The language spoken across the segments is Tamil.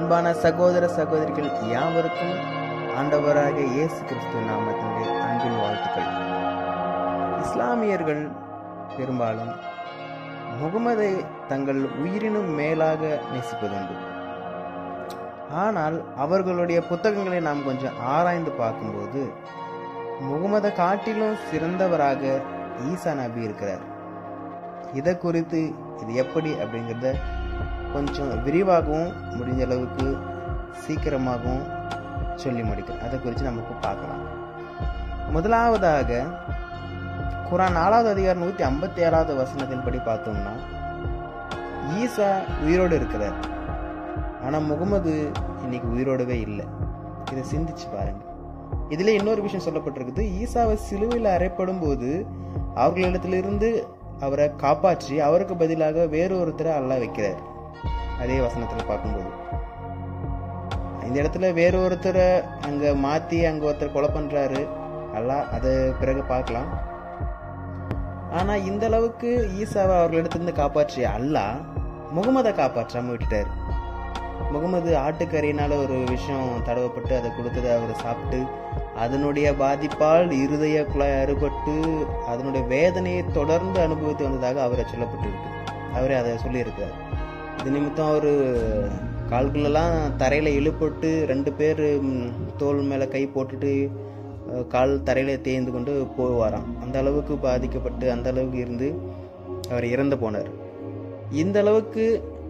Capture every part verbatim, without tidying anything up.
அன்பான சகோதர சகோதரிகள் யாவருக்கும் ஆண்டவராக இயேசு கிறிஸ்து நாமத்தினுடைய அன்பின் வாழ்த்துக்கள். இஸ்லாமியர்கள் பெரும்பாலும் முகமதை தங்கள் உயிரினும் மேலாக நேசிப்பதுண்டு. ஆனால் அவர்களுடைய புத்தகங்களை நாம் கொஞ்சம் ஆராய்ந்து பார்க்கும்போது முகமதை காட்டிலும் சிறந்தவராக ஈசா நபி இருக்கிறார். இதை குறித்து இது எப்படி அப்படிங்கிறத கொஞ்சம் விரிவாகவும் முடிஞ்ச அளவுக்கு சீக்கிரமாகவும் சொல்லி முடிக்கிறேன். அதை குறித்து நமக்கு பார்க்கலாம். முதலாவதாக குரான் நாலாவது அதிகாரம் நூற்றி ஐம்பத்தி ஏழாவது வசனத்தின் படி பார்த்தோம்னா, ஈசா உயிரோடு இருக்கிறார், ஆனால் முகமது இன்னைக்கு உயிரோடவே இல்லை. இதை சிந்திச்சு பாருங்க. இதுல இன்னொரு விஷயம் சொல்லப்பட்டிருக்குது. ஈசாவை சிலுவையில் அறைப்படும் போது அவர்களிடத்திலிருந்து அவரை காப்பாற்றி அவருக்கு பதிலாக வேறொருத்தரை அல்லாஹ் வைக்கிறார். அதே வசனத்துல பார்க்கும்போது இந்த இடத்துல வேறொருத்தரை அங்க மாத்தி அங்க ஒருத்தர் கொலை பண்றாரு அல்லாஹ். அதை பிறகு பார்க்கலாம். ஆனா இந்த அளவுக்கு ஈசாவை அவர்களிடத்திலிருந்து காப்பாற்றி அல்லாஹ் முகமதை காப்பாற்றாம விட்டுட்டாரு. முகமது ஆட்டுக்கறியினால ஒரு விஷயம் தடவப்பட்டு அதை கொடுத்ததை அவர் சாப்பிட்டு அதனுடைய பாதிப்பால் இருதய குழாய் அறுபட்டு அதனுடைய வேதனையை தொடர்ந்து அனுபவித்து வந்ததாக அவரை சொல்லப்பட்டிருக்கு. அவரே அதை சொல்லியிருக்கார். இது நிமித்தம் அவர் கால்களெல்லாம் தரையில இழுப்பட்டு ரெண்டு பேர் தோல் மேல கை போட்டுட்டு கால் தரையில தேய்ந்து கொண்டு போவாராம். அந்த அளவுக்கு பாதிக்கப்பட்டு அந்த அளவுக்கு இருந்து அவர் இறந்து போனார். இந்த அளவுக்கு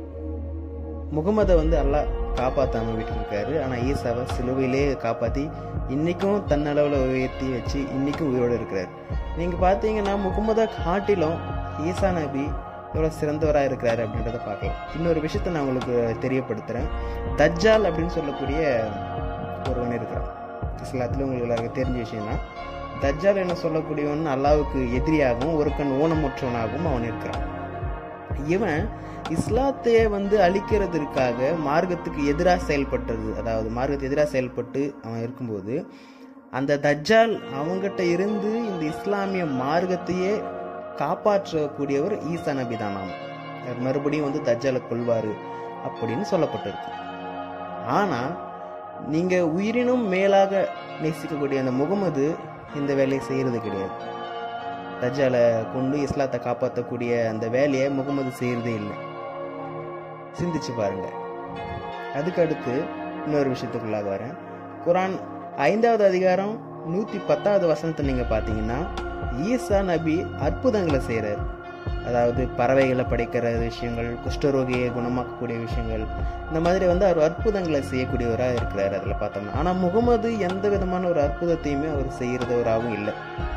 முகமதை வந்து அல்லாஹ் காப்பாத்தாம விட்டுருக்காரு. ஆனா ஈசாவை சிலுவையிலே காப்பாத்தி இன்னைக்கும் தன்னளவுல உயர்த்தி வச்சு இன்னைக்கும் உயிரோடு இருக்கிறார். நீங்க பாத்தீங்கன்னா முகமதை காட்டிலும் ஈசா நபி எவ்வளவு சிறந்தவரா இருக்கிறாரு அப்படின்றத பார்க்கலாம். இன்னொரு விஷயத்த நான் உங்களுக்கு தெரியப்படுத்துறேன். தஜ்ஜால் அப்படின்னு சொல்லக்கூடிய ஒருவன் இருக்கிறான். இஸ்லாத்துல உங்களுக்கு எல்லாருக்கும் தெரிஞ்ச விஷயம் தான். தஜ்ஜால் என்ன சொல்லக்கூடியவன் அல்லாவுக்கு எதிரியாகவும் ஒரு கண் ஊனமுற்றவனாகவும் அவன் இருக்கிறான். இவன் இஸ்லாத்தையே வந்து அழிக்கிறதுக்காக மார்க்கத்துக்கு எதிராக செயல்பட்டது, அதாவது மார்க்கத்துக்கு எதிராக செயல்பட்டு அவன் இருக்கும்போது அந்த தஜ்ஜால் அவங்கிட்ட இருந்து இந்த இஸ்லாமிய மார்க்கத்தையே காப்பாற்றக்கூடியவர் ஈசா நபி தான். நாம் மறுபடியும் வந்து தஜ்ஜாலை கொள்வாரு அப்படின்னு சொல்லப்பட்டிருக்கு. ஆனா நீங்க உயிரினும் மேலாக நேசிக்கக்கூடிய அந்த முகமது இந்த வேலையை செய்யறது கிடையாது. தஜ்ஜாலை கொண்டு இஸ்லாத்தை காப்பாற்றக்கூடிய அந்த வேலையை முகமது செய்யறதே இல்லை. சிந்திச்சு பாருங்க. அதுக்கு அடுத்து இன்னொரு விஷயத்துக்குள்ளாக வரேன். குரான் ஐந்தாவது அதிகாரம் நூத்தி பத்தாவது வசனத்தை நீங்க பாத்தீங்கன்னா ஈசா நபி அற்புதங்களை செய்யறாரு. அதாவது பறவைகளை படைக்கிற விஷயங்கள், குஷ்டரோகியை குணமாக்கக்கூடிய விஷயங்கள், இந்த மாதிரி வந்து அவர் அற்புதங்களை செய்யக்கூடியவராக இருக்கிறார். அதுல பார்த்தோம்னா ஆனா முகமது எந்த விதமான ஒரு அற்புதத்தையுமே அவர் செய்யறதவராகவும் இல்லை.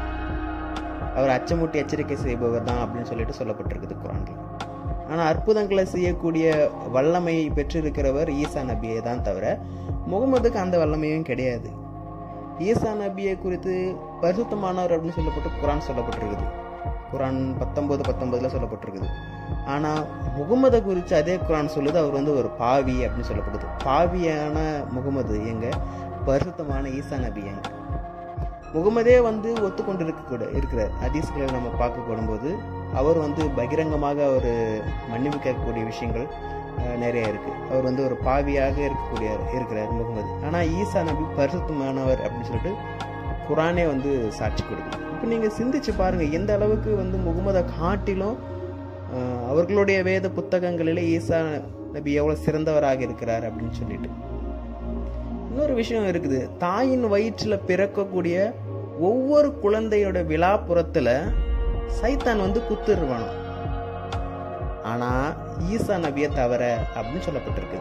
அவர் அச்சமூட்டி எச்சரிக்கை செய்பவர் தான் அப்படின்னு சொல்லிட்டு சொல்லப்பட்டிருக்குது குரான்ல. ஆனா அற்புதங்களை செய்யக்கூடிய வல்லமையை பெற்றிருக்கிறவர் ஈசா நபியை தான் தவிர முகமதுக்கு அந்த வல்லமையும் கிடையாது. ஈசா நபியை குறித்து பரிசுத்தமானவர் அப்படின்னு சொல்லப்பட்டு குரான் சொல்லப்பட்டிருக்குது. குரான் பத்தொன்பது பத்தொன்பதுல சொல்லப்பட்டிருக்குது. ஆனா முகமதை குறித்து அதே குரான் சொல்லுது அவர் வந்து ஒரு பாவி அப்படின்னு சொல்லப்படுது. பாவியான முகமது எங்க, பரிசுத்தமான ஈசா நபி எங்க? முகமதே வந்து ஒத்துக்கொண்டு இருக்க கூட இருக்கிறார். ஹதீஸ்களை நம்ம பார்க்கப்படும் போது அவர் வந்து பகிரங்கமாக ஒரு மன்னிப்பு கேட்கக்கூடிய விஷயங்கள் நிறைய இருக்கு. அவர் வந்து ஒரு பாவியாக இருக்கக்கூடிய இருக்கிறார் முகமது. ஆனா ஈசா நபி பரிசுத்தமானவர் அப்படின்னு சொல்லிட்டு குரானே வந்து சாட்சி கொடுக்கும். இப்ப நீங்க சிந்திச்சு பாருங்க எந்த அளவுக்கு வந்து முகமதை காட்டிலும் அவர்களுடைய வேத புத்தகங்களிலே ஈசா நபி எவ்வளவு சிறந்தவராக இருக்கிறார் அப்படின்னு சொல்லிட்டு. இன்னொரு விஷயம் இருக்குது. தாயின் வயிற்றுல பிறக்கக்கூடிய ஒவ்வொரு குழந்தையோட விழாப்புறத்துல சைத்தான் வந்து குத்துருவான். ஆனா ஈசா நபியை தவிர அப்படின்னு சொல்லப்பட்டிருக்கு.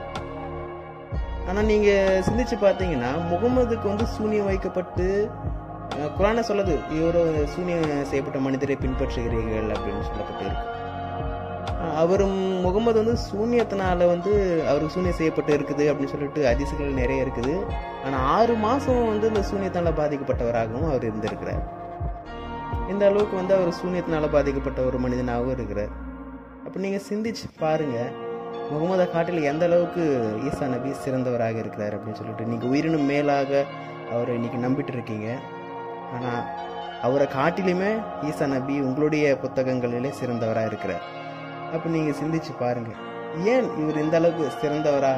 ஆனா நீங்க சிந்திச்சு பார்த்தீங்கன்னா முகமதுக்கு வந்து சூனியம் வைக்கப்பட்டு குரானை சொல்லுது இவரோ சூனியம் செய்யப்பட்ட மனிதரை பின்பற்றுகிறீர்கள் அப்படின்னு சொல்லப்பட்டு இருக்கு. அவரும் முகமது வந்து சூன்யத்தினால வந்து அவருக்கு சூன்யம் செய்யப்பட்டு இருக்குது அப்படின்னு சொல்லிட்டு ஹதீஸ்கள் நிறைய இருக்குது. ஆனா ஆறு மாசம் வந்து இந்த சூன்யத்தினால பாதிக்கப்பட்டவராகவும் அவர் இருந்திருக்கிறார். இந்த அளவுக்கு வந்து அவர் சூன்யத்தினால பாதிக்கப்பட்ட ஒரு மனிதனாகவும் இருக்கிறார். அப்ப நீங்க சிந்திச்சு பாருங்க முகமதை காட்டில் எந்த அளவுக்கு ஈசா நபி சிறந்தவராக இருக்கிறார் அப்படின்னு சொல்லிட்டு. நீங்க உயிரினும் மேலாக அவரை இன்னைக்கு நம்பிட்டு இருக்கீங்க. ஆனா அவரை காட்டிலுமே ஈசா நபி உங்களுடைய புத்தகங்களிலே சிறந்தவராக இருக்கிறார். அப்ப நீங்க சிந்திச்சு பாருங்க ஏன் இவர் இந்த அளவுக்கு சிறந்தவரா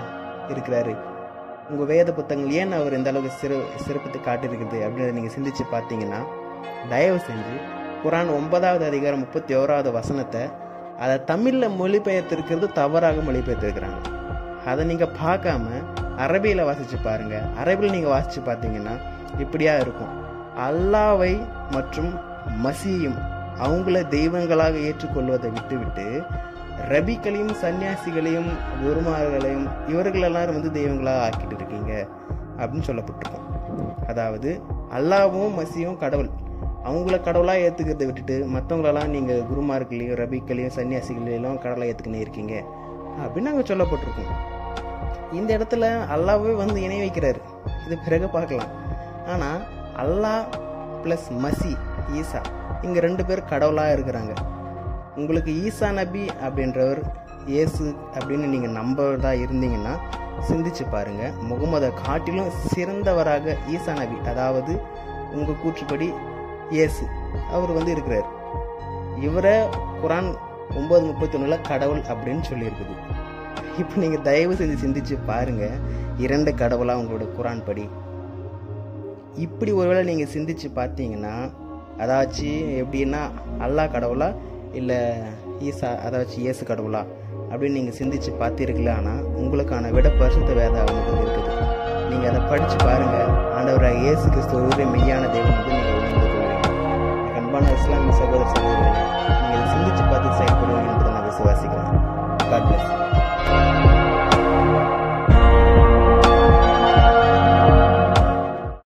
இருக்கிறாரு, உங்கள் வேத புத்தகங்கள் ஏன் அவர் இந்த அளவுக்கு சிறு சிறப்பித்து காட்டியிருக்குது அப்படின்றத நீங்கள் சிந்திச்சு பார்த்தீங்கன்னா, தயவு செஞ்சு குரான் ஒன்பதாவது அதிகாரம் முப்பத்தி ஓராவது வசனத்தை அதை தமிழில் மொழிபெயர்த்திருக்கிறது தவறாக மொழிபெயர்த்திருக்கிறாங்க. அதை நீங்கள் பார்க்காம அரபியில் வாசித்து பாருங்கள். அரபியில் நீங்கள் வாசித்து பார்த்தீங்கன்னா இப்படியா இருக்கும், அல்லாவை மற்றும் மசீயும் அவங்கள தெய்வங்களாக ஏற்றுக்கொள்வதை விட்டுவிட்டு ரபிக்களையும் சன்னியாசிகளையும் குருமார்களையும் இவர்கள் எல்லாரும் வந்து தெய்வங்களாக ஆக்கிட்டு இருக்கீங்க அப்படின்னு சொல்லப்பட்டிருக்கும். அதாவது அல்லாவும் மசியும் கடவுள், அவங்கள கடவுளாக ஏற்றுக்கிறத விட்டுட்டு மற்றவங்களெல்லாம் நீங்கள் குருமார்களையும் ரபிக்களையும் சன்னியாசிகளையும் கடவுளாக ஏற்றுக்கினே இருக்கீங்க அப்படின்னு நாங்கள் சொல்லப்பட்டிருக்கோம். இந்த இடத்துல அல்லாவே வந்து இணை வைக்கிறாரு, இது பிறகு பார்க்கலாம். ஆனால் அல்லாஹ் ப்ளஸ் மசி ஈசா இங்கே ரெண்டு பேர் கடவுளாக இருக்கிறாங்க. உங்களுக்கு ஈசா நபி அப்படின்றவர் இயேசு அப்படின்னு நீங்கள் நம்பறதா இருந்தீங்கன்னா சிந்திச்சு பாருங்கள், முகமதை காட்டிலும் சிறந்தவராக ஈசா நபி, அதாவது உங்கள் கூற்றுப்படி இயேசு அவர் வந்து இருக்கிறார். இவரை குரான் ஒன்பது முப்பத்தி ஒன்றில் கடவுள் அப்படின்னு சொல்லியிருக்குது. இப்போ நீங்கள் தயவு செஞ்சு சிந்திச்சு பாருங்கள், இரண்டு கடவுளாக உங்களோட குரான் படி. இப்படி ஒருவேளை நீங்கள் சிந்திச்சு பார்த்தீங்கன்னா, அதாச்சும் எப்படின்னா அல்லாஹ் கடவுளா இல்லை ஈசா அதாச்சும் இயேசு கடவுளா அப்படின்னு நீங்கள் சிந்திச்சு பார்த்தீர்களா, ஆனால் உங்களுக்கான விட பரிசுத்த வேதாகமத்தில் இருக்குது. நீங்கள் அதை படித்து பாருங்கள். ஆண்டவராக இயேசு கிறிஸ்துவ மெய்யான தெய்வம் வந்து நீங்கள் உணர்ந்து கொள்வீங்க. அன்பான இஸ்லாமிய சகோதர சகோதரர்களே, நீங்கள் இதை சிந்திச்சு பார்த்து செயல்படுவீங்க என்பதை நான் விசுவாசிக்கிறேன். God bless you.